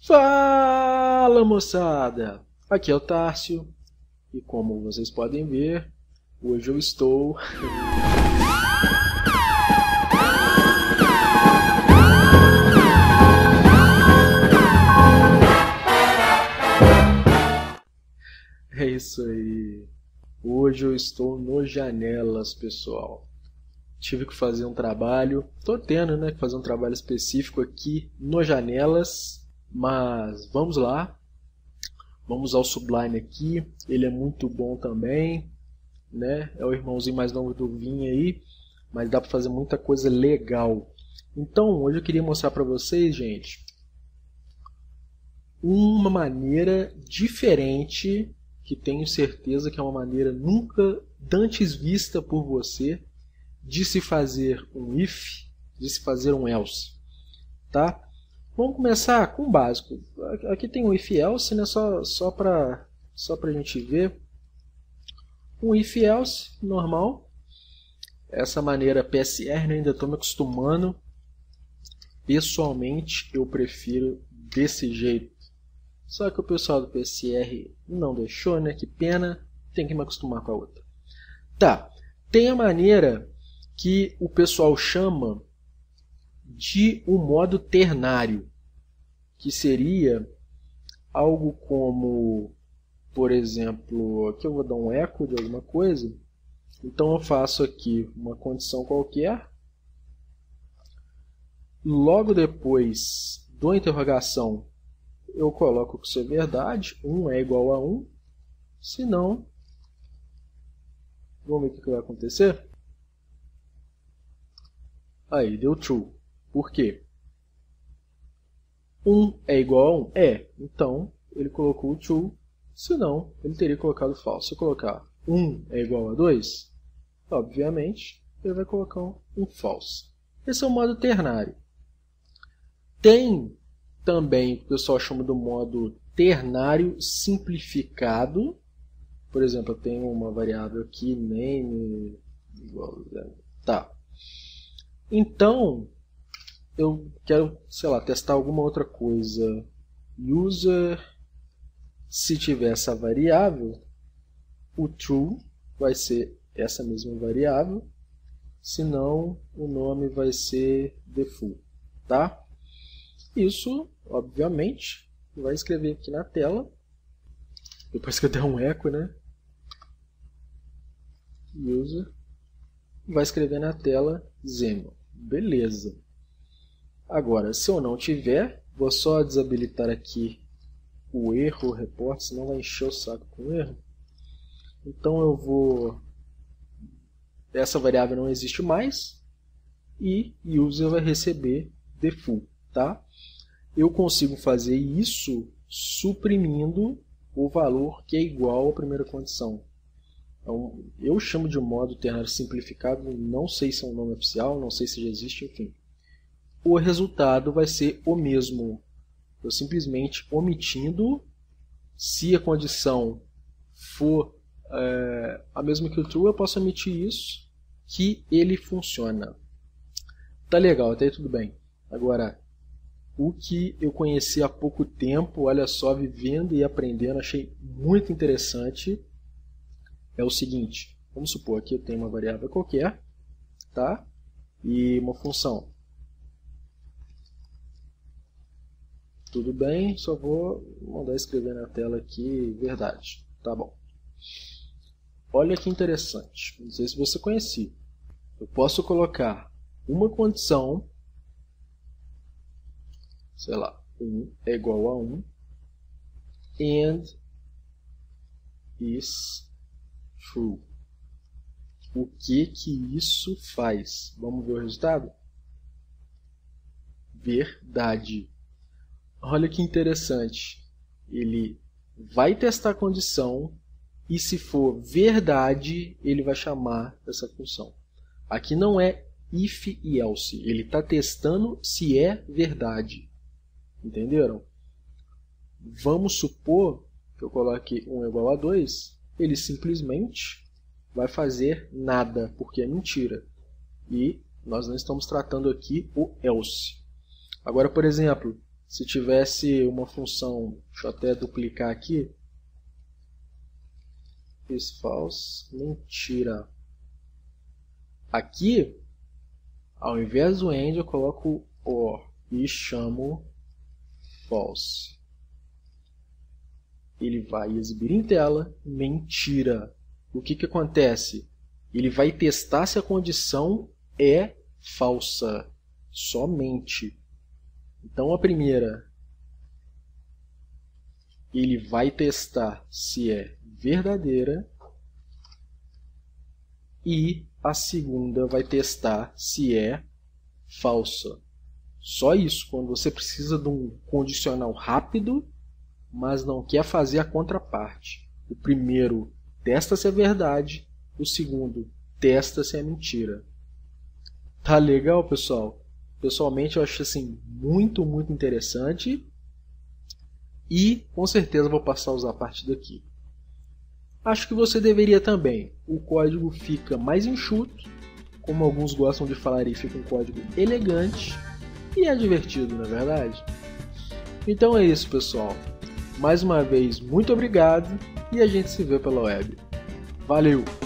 Fala, moçada! Aqui é o Tárcio e como vocês podem ver, hoje eu estou É isso aí. Hoje eu estou no Janelas, pessoal. Tive que fazer um trabalho, tô tendo, né, que fazer um trabalho específico aqui no Janelas. Mas vamos lá, vamos ao Sublime aqui, ele é muito bom também, né? É o irmãozinho mais novo do Vim aí, mas dá para fazer muita coisa legal. Então, hoje eu queria mostrar para vocês, gente, uma maneira diferente, que tenho certeza que é uma maneira nunca dantes vista por você, de se fazer um if, de se fazer um else, tá? Vamos começar com o básico. Aqui tem um if else, né? Só para a gente ver. Um if else normal. Essa maneira PSR, né? Ainda estou me acostumando. Pessoalmente, eu prefiro desse jeito. Só que o pessoal do PSR não deixou, né? Que pena. Tem que me acostumar com a outra. Tá. Tem a maneira que o pessoal chama de um modo ternário, que seria algo como, por exemplo, aqui eu vou dar um eco de alguma coisa, então eu faço aqui uma condição qualquer, logo depois do interrogação eu coloco que isso é verdade, 1 é igual a 1, senão, vamos ver o que vai acontecer. Aí, deu true. Por quê? 1 é igual a 1? É. Então, ele colocou o true, senão ele teria colocado false. Se eu colocar 1 é igual a 2, obviamente, ele vai colocar um false. Esse é o modo ternário. Tem também o que o pessoal chama do modo ternário simplificado. Por exemplo, eu tenho uma variável aqui, name, igual a 0. Tá. Então, eu quero, sei lá, testar alguma outra coisa. User, se tiver essa variável, o true vai ser essa mesma variável, senão o nome vai ser default, tá? Isso, obviamente, vai escrever aqui na tela, depois que eu der um eco, né? User, vai escrever na tela Xamarin. Beleza. Agora, se eu não tiver, vou só desabilitar aqui o erro, o report, senão vai encher o saco com o erro. Então eu vou... Essa variável não existe mais e user vai receber default, tá? Eu consigo fazer isso suprimindo o valor que é igual à primeira condição. Então, eu chamo de modo ternário simplificado, não sei se é um nome oficial, não sei se já existe, enfim. O resultado vai ser o mesmo. Eu simplesmente omitindo, se a condição for a mesma que o true, eu posso omitir isso, que ele funciona. Tá legal, até aí tudo bem. Agora, o que eu conheci há pouco tempo, olha só, vivendo e aprendendo, achei muito interessante, é o seguinte. Vamos supor que eu tenho uma variável qualquer, tá? E uma função. Tudo bem, só vou mandar escrever na tela aqui, verdade. Tá bom. Olha que interessante. Não sei se você conhecia. Eu posso colocar uma condição, sei lá, 1 é igual a 1, and is true. O que isso faz? Vamos ver o resultado? Verdade. Olha que interessante. Ele vai testar a condição e se for verdade, ele vai chamar essa função. Aqui não é if e else. Ele está testando se é verdade. Entenderam? Vamos supor que eu coloque 1 igual a 2. Ele simplesmente vai fazer nada, porque é mentira. E nós não estamos tratando aqui o else. Agora, por exemplo, Se tivesse uma função, deixa eu até duplicar aqui, is false, mentira. Aqui, ao invés do AND, eu coloco OR e chamo false. Ele vai exibir em tela, mentira. O que acontece? Ele vai testar se a condição é falsa, somente. Então a primeira, ele vai testar se é verdadeira e a segunda vai testar se é falsa. Só isso, quando você precisa de um condicional rápido, mas não quer fazer a contraparte. O primeiro testa se é verdade, o segundo testa se é mentira. Tá legal, pessoal? Pessoalmente eu acho assim muito interessante e com certeza vou passar a usar a partir daqui. Acho que você deveria também. O código fica mais enxuto, como alguns gostam de falar, e fica um código elegante e é divertido, não é verdade? Então é isso, pessoal. Mais uma vez, muito obrigado e a gente se vê pela web. Valeu!